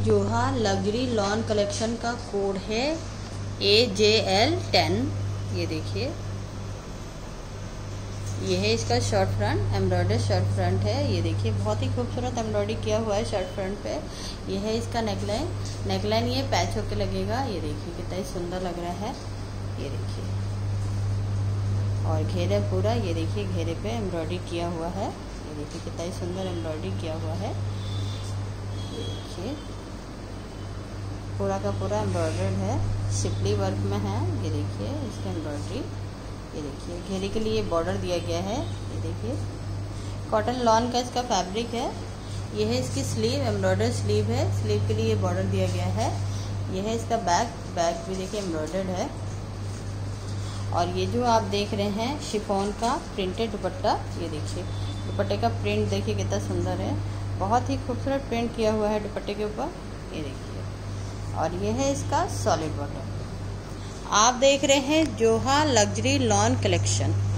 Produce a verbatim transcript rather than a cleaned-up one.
जोहा luxury lawn collection का code है ए जे एल टेन। ये देखिए, ये है इसका shirt front, embroidered shirt front है। ये देखिए बहुत ही खूबसूरत एम्ब्रॉयडरी किया हुआ है शर्ट फ्रंट पे। ये है इसका नेकलाइन, नेकलाइन ये पैच होके लगेगा। ये देखिए कितना ही सुंदर लग रहा है। ये देखिए, और घेरे पूरा, ये देखिए घेरे पे एम्ब्रॉयडरी किया हुआ है। ये देखिए कितना ही सुंदर एम्ब्रॉयडरी किया हुआ है। ये देखिए पूरा का पूरा एम्ब्रॉयडर्ड है, सिपली वर्क में है। ये देखिए इसकी एम्ब्रॉयडरी। ये देखिए घेरे के लिए बॉर्डर दिया गया है। ये देखिए कॉटन लॉन का इसका फैब्रिक है। ये है इसकी स्लीव, एम्ब्रॉयडर्ड स्लीव है। स्लीव के लिए बॉर्डर दिया गया है। ये है इसका बैक, बैक भी देखिए एम्ब्रॉयडर्ड है। और ये जो आप देख रहे हैं शिफॉन का प्रिंटेड दुपट्टा। ये देखिए दुपट्टे का प्रिंट देखिए कितना सुंदर है, बहुत ही खूबसूरत प्रिंट किया हुआ है दुपट्टे के ऊपर। ये देखिए, और ये है इसका सॉलिड बॉर्डर। आप देख रहे हैं जोहा लग्जरी लॉन कलेक्शन।